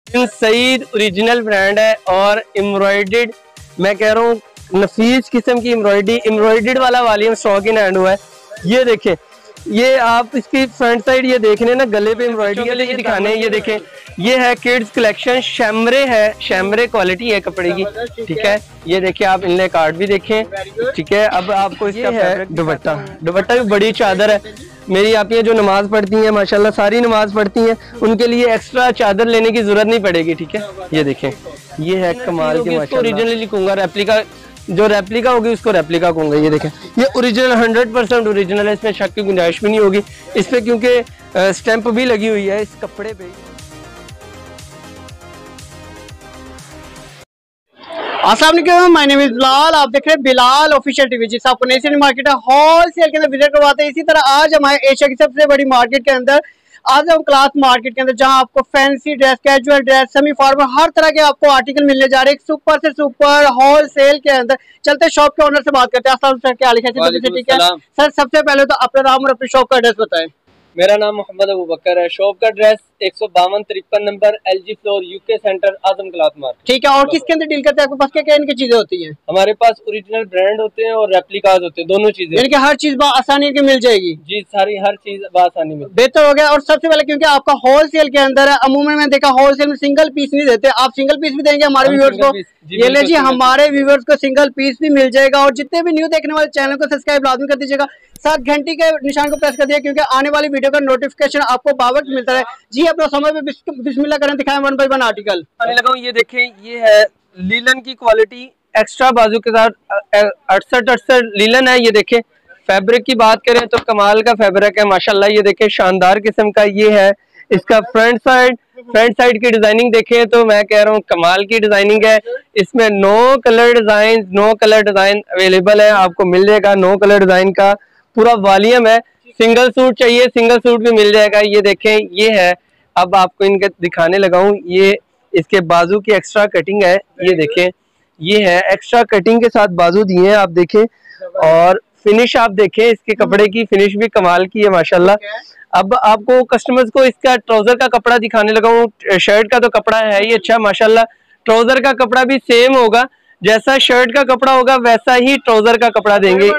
Saeed original brand है और embroidered, मैं कह रहा हूँ नफीस किस्म की एम्ब्रॉयडर्ड वाला वॉल्यूम स्टॉक इन हैंड हुआ है। ये देखें, ये आप इसकी फ्रंट साइड ये देखने ना, गले पे एम्ब्रॉयडरी के दिखाने, ये देखें, ये है किड्स कलेक्शन, शैमरे है, शैमरे क्वालिटी है कपड़े की, ठीक है। ये देखिए आप इनले कार्ड भी देखें, ठीक है। अब आपको इसका है दुपट्टा, दुपट्टा भी बड़ी चादर है। मेरी आप ये जो नमाज पढ़ती हैं माशाल्लाह सारी नमाज पढ़ती हैं, उनके लिए एक्स्ट्रा चादर लेने की जरूरत नहीं पड़ेगी, ठीक है। ये देखें, ये है कमाल की माशाल्लाह, ओरिजिनली कहूंगा, रेप्लिका जो रेप्लिका होगी उसको रेप्लिका कहूंगा। ये देखें, ये ओरिजिनल 100% ओरिजिनल है, इसमें शक की गुंजाइश भी नहीं होगी इस पे, क्योंकि स्टैंप भी लगी हुई है इस कपड़े पे। अस्सलाम वालेकुम, माय नेम इज बिलाल, आप देख रहे हैं बिलाल ऑफिशियल टीवी। जिस आपको नई मार्केट है होलसेल के अंदर विजिट करवाते हैं। इसी तरह आज हमारे एशिया की सबसे बड़ी मार्केट के अंदर आज हम क्लास मार्केट के अंदर, जहां आपको fancy dress, casual dress, semi formal, हर तरह के आपको आर्टिकल मिलने जा रहे हैं सुपर से सुपर होलसेल के अंदर। चलते शॉप के ओनर से बात करते हैं। अस्सलाम सर, क्या हाल है? ठीक है सर, सबसे पहले तो अपना नाम और अपनी शॉप का एड्रेस बताएं। मेरा नाम मोहम्मद अबू बकर है, शॉप का address 152-53 number LG floor UK centre Azam cloth market. ठीक है, और किसके अंदर डील करते हैं? आपके पास क्या क्या इनकी चीजें होती हैं? हमारे पास ओरिजिनल ब्रांड होते हैं और रेप्लिकाज होते हैं, दोनों चीजें, यानी कि हर चीज आसानी की मिल जाएगी। जी, सारी हर चीज आसानी में बेहतर हो गया। और सबसे पहले क्योंकि आपका होलसेल के अंदर है, अमूमन मैंने देखा होलसेल में सिंगल पीस नहीं देते, आप सिंगल पीस भी देंगे हमारे व्यूअर्स को। ये ले जी, हमारे व्यूअर्स को सिंगल पीस भी मिल जाएगा। और जितने भी न्यू देखने वाले चैनल को सब्सक्राइब लाजमी कर दीजिएगा, साथ घंटी के निशान को प्रेस कर दिया, क्योंकि आने वाली वीडियो का नोटिफिकेशन आपको बावक्त मिलता है। जी, अपना समय पे बिस्मिल्लाह करें, दिखाएं 1 बाय 1 आर्टिकल। ये देखें, ये है लीलन की क्वालिटी, एक्स्ट्रा बाजू के साथ 68 लीलन है। ये देखें, फैब्रिक की बात करें तो कमाल का फैब्रिक है माशाल्लाह। ये देखें, शानदार किस्म का ये है। इसका फ्रंट साइड की डिजाइनिंग देखें तो मैं कह रहा हूँ कमाल की डिजाइनिंग है। इसमें नो कलर डिजाइन अवेलेबल है, आपको मिल जाएगा। नो कलर डिजाइन का पूरा वॉल्यूम है। सिंगल सूट चाहिए, सिंगल सूट भी मिल जाएगा। ये देखें, ये है, अब आपको इनके दिखाने लगा हूँ। ये इसके बाजू की एक्स्ट्रा कटिंग है, ये देखें, ये है एक्स्ट्रा कटिंग के साथ बाजू दिए हैं, आप देखें। और फिनिश आप देखें, इसके कपड़े की फिनिश भी कमाल की है माशाल्लाह। अब आपको कस्टमर्स को इसका ट्राउजर का कपड़ा दिखाने लगा हूँ। शर्ट का तो कपड़ा है ही अच्छा माशाल्लाह, ट्राउजर का कपड़ा भी सेम होगा, जैसा शर्ट का कपड़ा होगा वैसा ही ट्राउजर का कपड़ा देंगे,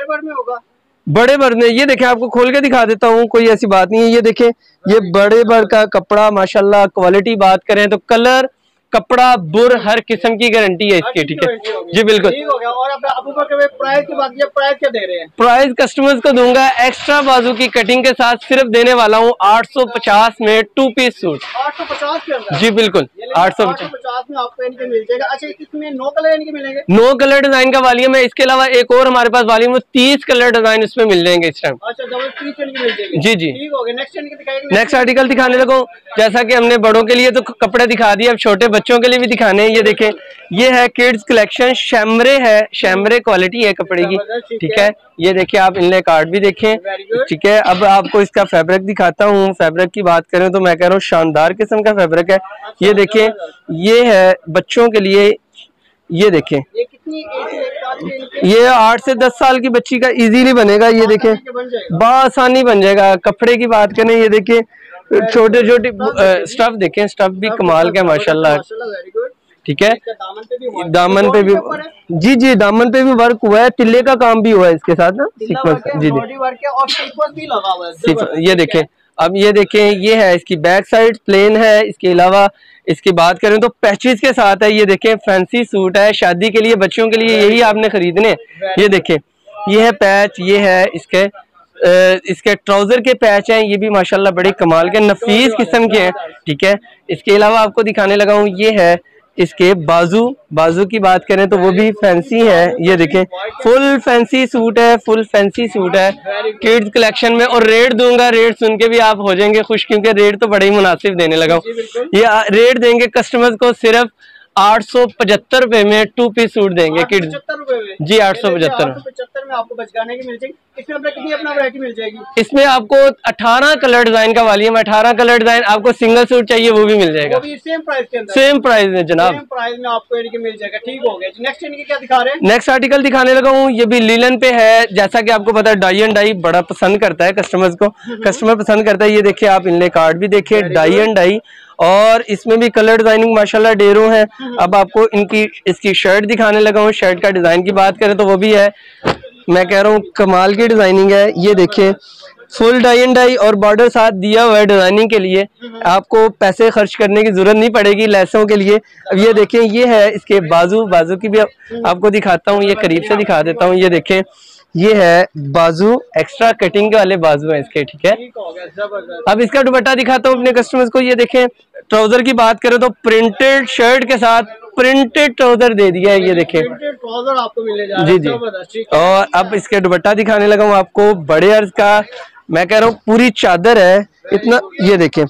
बड़े भर में। ये देखें, आपको खोल के दिखा देता हूँ, कोई ऐसी बात नहीं है। ये देखें, ये बड़े भर का कपड़ा माशाल्लाह। क्वालिटी बात करें तो कलर, कपड़ा, बुर, हर किस्म की गारंटी है इसकी, ठीक है जी, बिल्कुल। और प्राइस की बात, प्राइस क्या दे रहे हैं? प्राइस कस्टमर्स को दूंगा एक्स्ट्रा बाजू की कटिंग के साथ, सिर्फ देने वाला हूँ 850 में 2 पीस सूट। 850 के अंदर? जी बिल्कुल, 850 में आपको इनके मिल जाएगा। अच्छा, इसमें 9 कलर इनके मिलेंगे? 9 कलर डिजाइन का वॉल्यूम है। इसके अलावा एक और हमारे पास वॉल्यूम 30 कलर डिजाइन इसमें मिल जाएंगे इस टाइम। अच्छा, 30 इनके मिल जाएंगे। जी जी, ठीक हो गया। नेक्स्ट आर्टिकल दिखाने लगो। जैसा कि हमने बड़ों के लिए तो कपड़े दिखा दिए, अब छोटे बच्चों के लिए भी दिखाने। ये देखें, ये है किड्स कलेक्शन, शैमरे है, शैमरे क्वालिटी है कपड़े की, ठीक है। ये देखिए, आप इनले कार्ड भी देखें, ठीक है। अब आपको इसका फैब्रिक दिखाता हूँ। फैब्रिक की बात करें तो मैं कह रहा हूँ शानदार किस्म का फैब्रिक है। ये देखें, ये है बच्चों के लिए। ये देखें, ये 8 से 10 साल की बच्ची का इजीली बनेगा। ये देखें, बआसानी बन जाएगा। कपड़े की बात करें, ये देखें, छोटे छोटे स्टफ देखें, स्टफ भी कमाल का माशाल्लाह, ठीक है। दामन पे भी जी जी, दामन पे भी वर्क हुआ है, तिल्ले का काम भी हुआ है इसके साथ ना, सीक्वेंस। जी जी, ये देखें। अब ये देखें, ये है इसकी बैक साइड प्लेन है। इसके अलावा इसकी बात करें तो पैचेस के साथ है। ये देखें, फैंसी सूट है, शादी के लिए, बच्चों के लिए यही आपने खरीदने। ये देखें, ये है पैच, ये है इसके ट्राउजर के पैच हैं, ये भी माशाल्लाह बड़े कमाल के नफीस किस्म के हैं, ठीक है। इसके अलावा आपको दिखाने लगा हूँ, ये है इसके बाजू की बात करें तो वो भी फैंसी है। ये देखें, फुल फैंसी सूट है, फुल फैंसी सूट है किड्स कलेक्शन में। और रेट दूंगा, रेट सुन के भी आप हो जाएंगे खुश, क्योंकि रेट तो बड़े ही मुनासिब देने लगा हूँ। ये रेट देंगे कस्टमर्स को सिर्फ 875 रुपए में 2 पीस सूट देंगे किड्स जी, 875 में आपको बचकाने की मिल जाएगी। इसमें कितनी अपना वैरायटी मिल जाएगी? इसमें आपको 18 कलर डिजाइन का वॉल्यूम, 18 कलर डिजाइन। आपको सिंगल सूट चाहिए वो भी मिल जाएगा, वो भी सेम प्राइस के अंदर, सेम प्राइस में जनाब, सेम प्राइस में आपको इनके मिल जाएगा। ठीक हो गया। नेक्स्ट इनके क्या दिखा रहे हैं? नेक्स्ट आर्टिकल दिखाने लगा हूँ। ये भी लीलन पे है। जैसा कि आपको पता है, डाई एंड डाई बड़ा पसंद करता है कस्टमर्स को, कस्टमर पसंद करता है। ये देखिए, आप इनले कार्ड भी देखिए, डाई एंड डाई। और इसमें भी कलर डिजाइनिंग माशाल्लाह ढेरों है। अब आपको इसकी शर्ट दिखाने लगा हूँ। शर्ट का डिजाइन की बात करें तो वो भी है, मैं कह रहा हूँ कमाल की डिजाइनिंग है। ये देखें, फुल डाई एंड डाई और बॉर्डर साथ दिया हुआ है डिजाइनिंग के लिए, आपको पैसे खर्च करने की जरूरत नहीं पड़ेगी लेसों के लिए। अब ये देखें, ये है इसके बाजू की भी आपको दिखाता हूँ, ये करीब से दिखा देता हूँ। ये देखें, ये है बाजू, एक्स्ट्रा कटिंग वाले बाजू है इसके, ठीक है। अब इसका दुपट्टा दिखाता हूँ अपने कस्टमर्स को। ये देखें, ट्राउजर की बात करें तो प्रिंटेड शर्ट के साथ प्रिंटेड ट्राउजर दे दिया है। ये देखें, ट्राउजर आपको मिलने जा रहा है जी। और अब इसके दुपट्टा दिखाने लगा हूँ आपको, बड़े अर्ज का, मैं कह रहा हूँ पूरी चादर है इतना। ये देखें,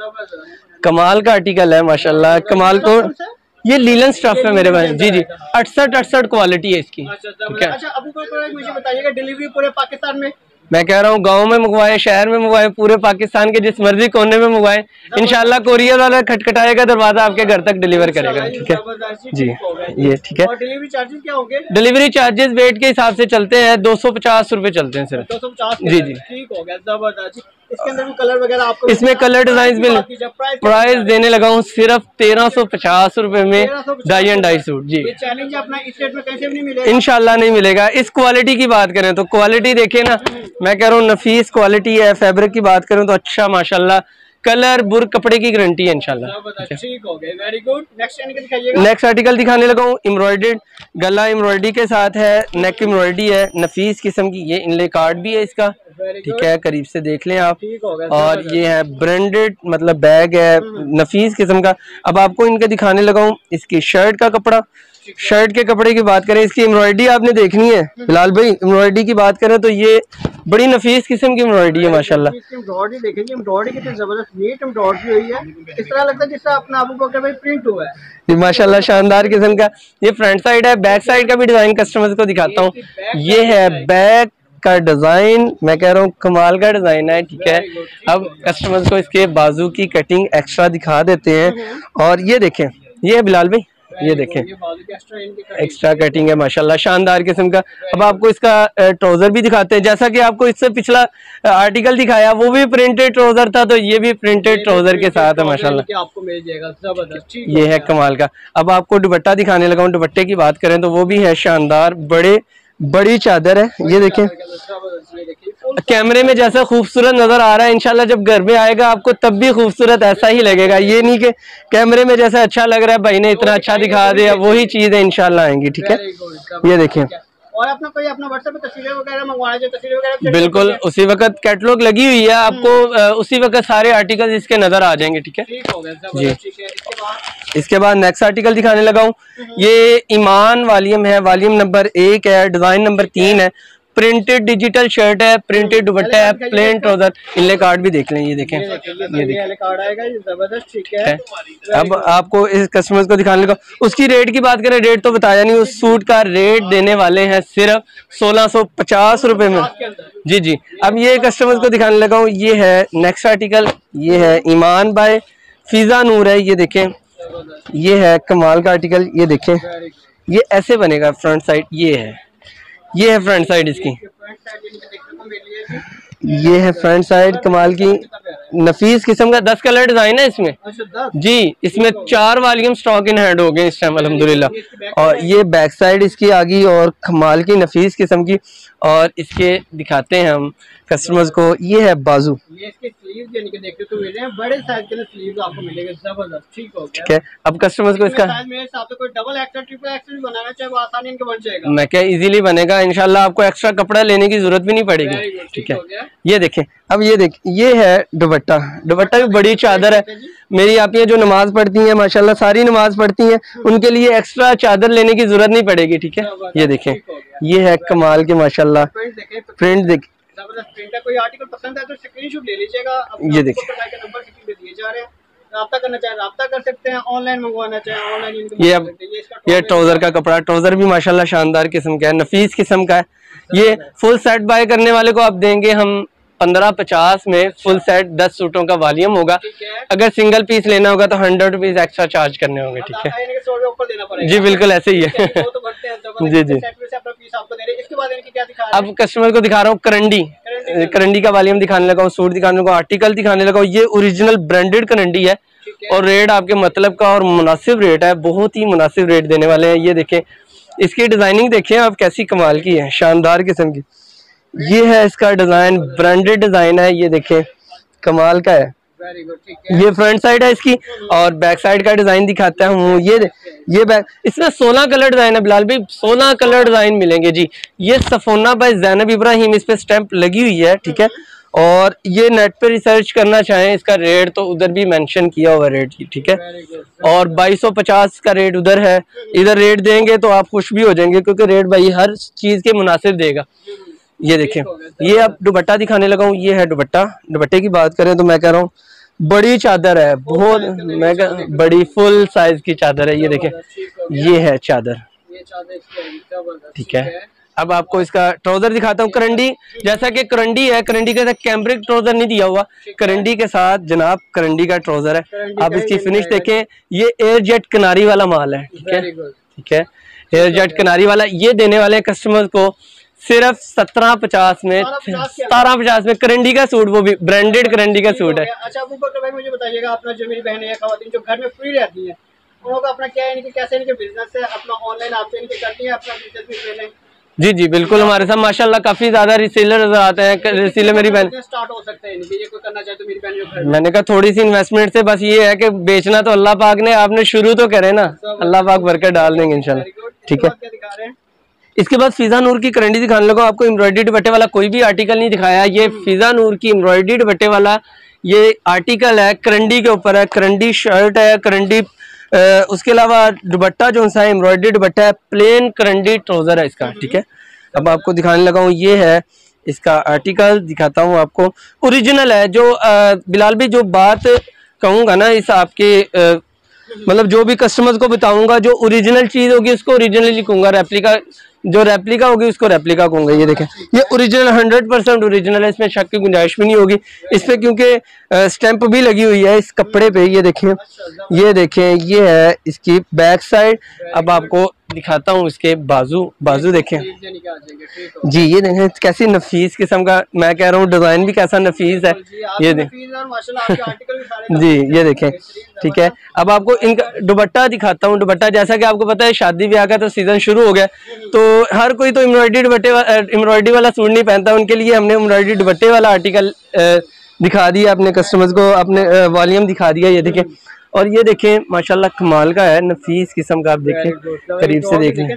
कमाल का आर्टिकल है माशाल्लाह, कमाल को। ये लीलन स्टफ है मेरे पास जी। 68 क्वालिटी है इसकी, ठीक है। अच्छा, अभी मुझे बताइएगा, डिलीवरी पूरे पाकिस्तान में? मैं कह रहा हूँ गांव में मंगवाए, शहर में मंगवाए, पूरे पाकिस्तान के जिस मर्जी कोने में मंगवाए, इंशाल्लाह कोरियर वाला खटखटाएगा दरवाजा, आपके घर तक डिलीवर करेगा, ठीक है जी। ये ठीक है। और डिलीवरी चार्जेस क्या होंगे? डिलीवरी चार्जेस वेट के हिसाब से चलते हैं, 250 रुपए चलते हैं सिर्फ। 250 जी जी, ठीक हो गया, जबरदस्त। इसके अंदर भी कलर वगैरह आपको? इसमें कलर डिजाइन भी, प्राइस देने लगा हूँ सिर्फ 1350 रुपए में डाई एंड डाई सूट जी। चैलेंज अपना इस रेट में कैसे भी नहीं मिलेगा? इंशाल्लाह नहीं मिलेगा। इस क्वालिटी की बात करें तो क्वालिटी देखिए ना, मैं कह रहा हूँ नफीस क्वालिटी है। फैब्रिक की बात करें तो अच्छा माशाल्लाह, कलर बुर कपड़े की गारंटी है इंशाल्लाह। ठीक हो गया, वेरी गुड। नेक्स्ट आर्टिकल दिखाने लगा हूँ, एम्ब्रॉयडर्ड गला एम्ब्रॉयडरी के साथ है, नेक एम्ब्रॉयडरी है, नफीस किस्म की। ये इनले कार्ड भी है इसका, ठीक है, करीब से देख लें आप। और ये है ब्रांडेड, मतलब बैग है नफीस किस्म का। अब आपको इनके दिखाने लगा हूँ इसकी शर्ट का कपड़ा। शर्ट के कपड़े की बात करें, इसकी एम्ब्रॉयडरी आपने देखनी है बिलाल भाई। एम्ब्रॉयडरी की बात करें तो ये बड़ी नफीस किस्म की एम्ब्रॉयडरी है माशाल्लाह। एम्ब्रॉयडरी देखेंगे, एम्ब्रॉयडरी कितनी जबरदस्त नीट एम्ब्रॉयडरी हुई है। इस तरह लगता है जैसे अपना अबू बकर भाई प्रिंट हुआ है माशाल्लाह, शानदार किस्म का। ये फ्रंट साइड है, बैक साइड का भी डिजाइन कस्टमर्स को दिखाता हूँ। ये है बैक का डिजाइन, मैं कह रहा हूँ कमाल का डिजाइन है, ठीक है। अब कस्टमर्स को इसके बाजू की कटिंग एक्स्ट्रा दिखा देते हैं। और ये देखें, ये है बिलाल भाई, ये देखें एक्स्ट्रा कटिंग है माशाल्लाह, शानदार किस्म का। अब आपको इसका ट्राउजर भी दिखाते हैं, जैसा कि आपको इससे पिछला आर्टिकल दिखाया वो भी प्रिंटेड ट्राउजर था, तो ये भी प्रिंटेड ट्राउजर के साथ है माशाल्लाह, आपको मिल जाएगा, जबरदस्त। ये है कमाल का। अब आपको दुपट्टा दिखाने लगा हूँ। दुपट्टे की बात करें तो वो भी है शानदार, बड़ी चादर है। ये देखें, कैमरे में जैसा खूबसूरत नजर आ रहा है, इंशाल्लाह जब घर में आएगा आपको तब भी खूबसूरत ऐसा ही लगेगा। ये नहीं कि कैमरे में जैसा अच्छा लग रहा है भाई ने इतना अच्छा दिखा दिया, वही चीज है इंशाल्लाह आएंगी, ठीक है। ये देखें, और अपना कोई अपना व्हाट्सएप पे तस्वीरें वगैरह मंगवाना चाहिए, तस्वीरें वगैरह बिल्कुल उसी वक्त कैटलॉग लगी हुई है, आपको उसी वक्त सारे आर्टिकल इसके नजर आ जाएंगे, ठीक है जी। इसके बाद नेक्स्ट आर्टिकल दिखाने लगा हूँ। ये ईमान वॉल्यूम है, वॉल्यूम नंबर 1 है, डिजाइन नंबर 3 है। प्रिंटेड डिजिटल शर्ट है, प्रिंटेड दुपट्टा है, प्लेन ट्राउजर। इनले कार्ड भी देख लें, ये देखें, ये देखें कार्ड आएगा, ये जबरदस्त, ठीक है। अब आपको इस कस्टमर्स को दिखाने लगा, उसकी रेट की बात करें, रेट तो बताया नहीं। उस सूट का रेट देने वाले हैं सिर्फ 1650 रुपए में जी जी। अब ये कस्टमर्स को दिखाने लगा हूँ, ये है नेक्स्ट आर्टिकल। ये है ईमान बाय फिजा नूर है, ये देखें, ये है कमाल का आर्टिकल। ये देखें, ये ऐसे बनेगा फ्रंट साइड, ये है फ्रंट साइड इसकी, ये है फ्रंट साइड कमाल की नफीस किस्म का। 10 कलर डिजाइन है इसमें जी। इसमें 4 वॉल्यूम स्टॉक इन हैंड हो गए इस टाइम अल्हम्दुलिल्लाह। और ये बैक साइड इसकी आ गई और कमाल की नफीस किस्म की। और इसके दिखाते हैं हम कस्टमर्स को, ये है बाजू, ये इसके स्लीव देखते तो मिल रहे हैं, बड़े साइज के स्लीव आपको मिलेंगे, जबरदस्त, ठीक हो गया, ठीक है। अब कस्टमर्स को इसका मेरे हिसाब से कोई डबल एक्सल ट्रिपल एक्सल बनाना चाहे वो आसानी इनके बन जाएगा, मैं क्या इजीली बनेगा इंशाल्लाह, आपको एक्स्ट्रा कपड़ा लेने की जरूरत भी नहीं पड़ेगी, ठीक है। ये देखें, अब ये देख, ये है दुपट्टा। दुपट्टा भी बड़ी चादर है। मेरी आप ये जो नमाज पढ़ती हैं माशाल्लाह, सारी नमाज पढ़ती हैं, उनके लिए एक्स्ट्रा चादर लेने की जरूरत नहीं पड़ेगी, ठीक है। ये देखें, ये है कमाल के माशाल्लाह प्रिंट देख, कोई आर्टिकल पसंद है तो स्क्रीनशॉट ले लीजिएगा। ये देखिए, नंबर दिए जा रहे हैं, राब्ता करना चाहे राब्ता कर सकते हैं, ऑनलाइन मंगवाना चाहे ऑनलाइन। ये ट्राउजर का कपड़ा, ट्राउजर भी माशाल्लाह शानदार किस्म का है, नफीस किस्म का है। ये फुल सेट बाय करने वाले को आप देंगे हम 1550 में, फुल सेट 10 सूटों का वॉल्यूम होगा। अगर सिंगल पीस लेना होगा तो 100 रुपीज एक्स्ट्रा चार्ज करने होंगे, ठीक है जी, बिल्कुल ऐसे ही है जी जी। अब कस्टमर को दिखा रहा हूँ करंडी का वॉल्यूम दिखाने लगा हूँ, सूट दिखाने लगा हूँ, आर्टिकल दिखाने लगा हूँ। ये ओरिजिनल ब्रांडेड करंडी है, और रेट आपके मतलब का और मुनासिब रेट है, बहुत ही मुनासिब रेट देने वाले हैं। ये देखें, इसकी डिजाइनिंग देखें आप कैसी कमाल की है, शानदार किस्म की। ये है इसका डिजाइन, ब्रांडेड डिजाइन है, ये देखें कमाल का है। ये फ्रंट साइड है इसकी, और बैक साइड का डिजाइन दिखाता हूँ। ये बैक, इसमें 16 कलर डिजाइन है बिलाल भाई, 16 कलर डिजाइन मिलेंगे जी। ये सफोना बाय जैनब इब्राहिम, इस पे स्टैंप लगी हुई है, ठीक है। और ये नेट पे रिसर्च करना चाहें इसका रेट तो उधर भी मेंशन किया हुआ रेट, ठीक है। और 2250 का रेट उधर है, इधर रेट देंगे तो आप खुश भी हो जाएंगे, क्योंकि रेट भाई हर चीज के मुनासिब देगा। ये देखें, ये अब दुपट्टा दिखाने लगा हूँ। ये है दुपट्टा। दुपट्टे की बात करें तो मैं कह रहा हूँ बड़ी चादर है, बहुत मैं बड़ी फुल साइज की चादर है। ये देखें, ये है चादर, ठीक है। अब आपको इसका ट्राउजर दिखाता हूँ, करंडी, जैसा कि करंडी है, करंडी के साथ कैम्ब्रिक ट्राउजर नहीं दिया हुआ, करंडी के साथ जनाब करंडी का ट्राउजर है। आप इसकी फिनिश देखें, ये एयर जेट किनारी वाला माल है, ठीक है, ठीक है, एयर जेट किनारी वाला। ये देने वाले कस्टमर को सिर्फ 1750 में, 1750 में करंडी का सूट, वो भी ब्रांडेड करंडी का सूट है। अच्छा अबू बकर भाई, मुझे बताइएगा, अपना जो मेरी बहनें या खवातीन जो घर में फ्री रहती हैं, उनका अपना क्या है, इनके कैसे इनके बिजनेस है, अपना ऑनलाइन आपसे इनके करती है, अपना बिजनेस भी ले लें? जी जी बिल्कुल, हमारे साथ माशाल्लाह काफी ज्यादा रिसेलर नजर आते हैं। रिसेलर मेरी बहन स्टार्ट हो सकते हैं, ये कोई करना चाहे तो मेरी बहन, मैंने कहा थोड़ी सी इन्वेस्टमेंट से, बस ये है कि बेचना तो अल्लाह पाक ने, आपने शुरू तो करे ना, अल्लाह पाक बरकत डाल देंगे इंशाल्लाह, ठीक है। इसके बाद फिजा नूर की करंडी दिखाने लगा आपको। एम्ब्रॉयडरी दुपट्टे वाला कोई भी आर्टिकल नहीं दिखाया, ये फिजा नूर की एम्ब्रॉयडरी दुपट्टे वाला ये आर्टिकल है, करंडी के ऊपर है, करंडी शर्ट है, करंडी उसके अलावा दुपट्टा जो सा एम्ब्रॉयडरी दुपट्टा है, प्लेन करंडी ट्राउजर है इसका, ठीक है। अब आपको दिखाने लगा हूँ, ये है इसका आर्टिकल, दिखाता हूँ आपको। ओरिजिनल है, जो बिलाल भी जो बात कहूँगा ना, इस आपके मतलब जो भी कस्टमर्स को बताऊंगा, जो ओरिजिनल चीज होगी उसको ओरिजिनली कहूंगा, रेप्लिका जो रेप्लिका होगी उसको रेप्लिका कहूंगा। ये देखें, ये ओरिजिनल 100% ओरिजिनल है, इसमें शक की गुंजाइश भी नहीं होगी। इस पे क्योंकि स्टैंप भी लगी हुई है इस कपड़े पे। ये देखें, ये देखें, ये है इसकी बैक साइड। अब आपको दिखाता हूँ इसके बाजू, बाजू देखें जी, ये देखें कैसी नफीस किस्म का, मैं कह रहा हूँ डिजाइन भी कैसा नफीस है। ये देखें जी, ये देखें, ठीक है। अब आपको इनका दुपट्टा दिखाता हूँ। दुपट्टा जैसा कि आपको पता है शादी ब्याह का तो सीजन शुरू हो गया, तो हर कोई तो एम्ब्रॉयडरी वाला सूट नहीं पहनता, उनके लिए हमने एम्ब्रॉयडरी दुपट्टे वाला आर्टिकल दिखा दिया अपने कस्टमर्स को, अपने वॉल्यूम दिखा दिया। ये देखें, और ये देखें माशाल्लाह कमाल का है, नफीस किस्म का, आप देखें करीब से देख लें,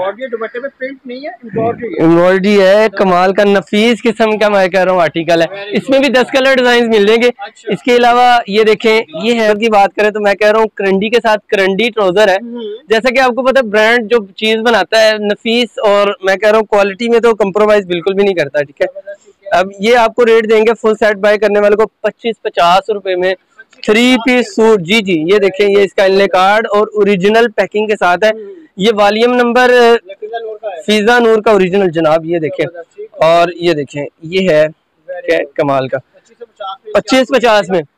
एम्ब्रॉयडरी है, कमाल का नफीस किस्म का मैं कह रहा हूँ आर्टिकल है। इसमें भी 10 कलर डिजाइन मिल जाएंगे। इसके अलावा ये देखें, ये है की बात करें तो मैं कह रहा हूँ करंडी के साथ करंडी ट्राउजर है। जैसा कि आपको पता है ब्रांड जो चीज बनाता है नफीस, और मैं कह रहा हूँ क्वालिटी में तो कम्प्रोमाइज बिल्कुल भी नहीं करता, ठीक है। अब ये आपको रेट देंगे फुल सेट बाय करने वाले को 2550 रुपए में 3 पीस सूट। जी जी, ये देखें, ये इसका इनले कार्ड और ओरिजिनल पैकिंग के साथ है। ये वॉल्यूम नंबर फिजा नूर का ओरिजिनल जनाब, ये देखें। और ये देखें, ये है क्या कमाल का 2550 में।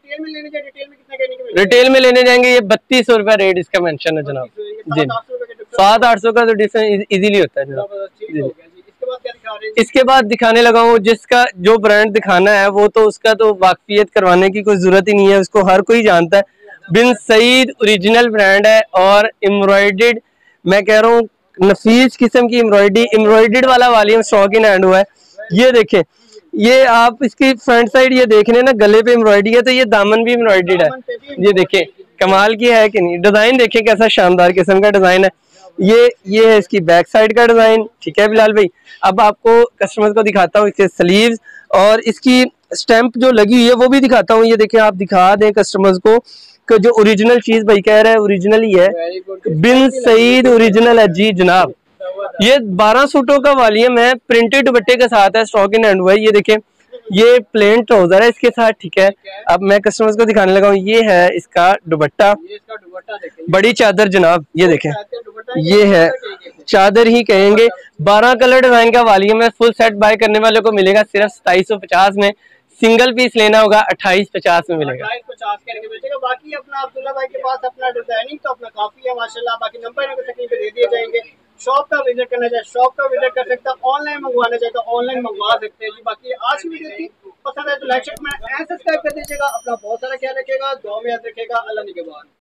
रिटेल में लेने जाएंगे ये 3200 रुपया रेट इसका मेंशन है जनाब जी। 700-800 का तो डिफरेंस इजीली होता है जनाब। इसके बाद दिखाने लगा हूँ जिसका जो ब्रांड दिखाना है वो तो उसका तो वाकफियत करवाने की कोई जरूरत ही नहीं है, उसको हर कोई जानता है। बिन सईद ओरिजिनल ब्रांड है और एम्ब्रॉयडर्ड, मैं कह रहा हूँ नफीस किस्म की एम्ब्रॉयडर्ड वाला वॉल्यूम स्टॉक इन हैंड हुआ है। ये देखें, ये आप इसकी फ्रंट साइड ये देख रहे हैं ना, गले पे एम्ब्रॉयडरी है, तो ये दामन भी एम्ब्रॉयडर्ड है। ये देखें कमाल की है कि नहीं, डिजाइन देखें कैसा शानदार किस्म का डिजाइन है। ये है इसकी बैक साइड का डिजाइन, ठीक है बिलाल भाई। अब आपको कस्टमर को दिखाता हूँ इसके स्लीव्स और इसकी स्टैंप जो लगी हुई है वो भी दिखाता हूँ। ये देखें, आप दिखा दें कस्टमर्स को कि जो ओरिजिनल चीज भाई कह रहा है ओरिजिनल ही है, बिन सईद ओरिजिनल है जी जनाब। ये 12 सूटों का वॉल्यूम है, प्रिंटेड दुपट्टे के साथ है, स्टॉक इन हैंड हुआ है। ये देखें, ये प्लेन ट्राउजर है इसके साथ, ठीक है। अब मैं कस्टमर्स को दिखाने लगा हूँ, ये है इसका दुपट्टा, बड़ी चादर जनाब। ये देखें, ये है चादर ही कहेंगे। 12 कलर डिजाइन का वॉल्यूम है। फुल सेट बाय करने वाले को मिलेगा सिर्फ 2750 में, सिंगल पीस लेना होगा 2850 में मिलेगा। 2850 करके बेचेगा। बाकी अपना अब्दुल्ला भाई के पास अपना डिजाइनिंग तो अपना काफी है माशाल्लाह। बाकी नंबर इनको तकलीफ दे दिए जाएंगे। शॉप का विजिट करना चाहे शॉप का विजिट कर सकता है, ऑनलाइन मंगवाना चाहे तो ऑनलाइन मंगवा सकते हैं जी। बाकी आज की वीडियो थी। पसंद है तो लाइक शेयर में सब्सक्राइब कर दीजिएगा। अपना बहुत सारा ख्याल रखिएगा, दुआ में याद रखिएगा। अल्लाह निगहबान।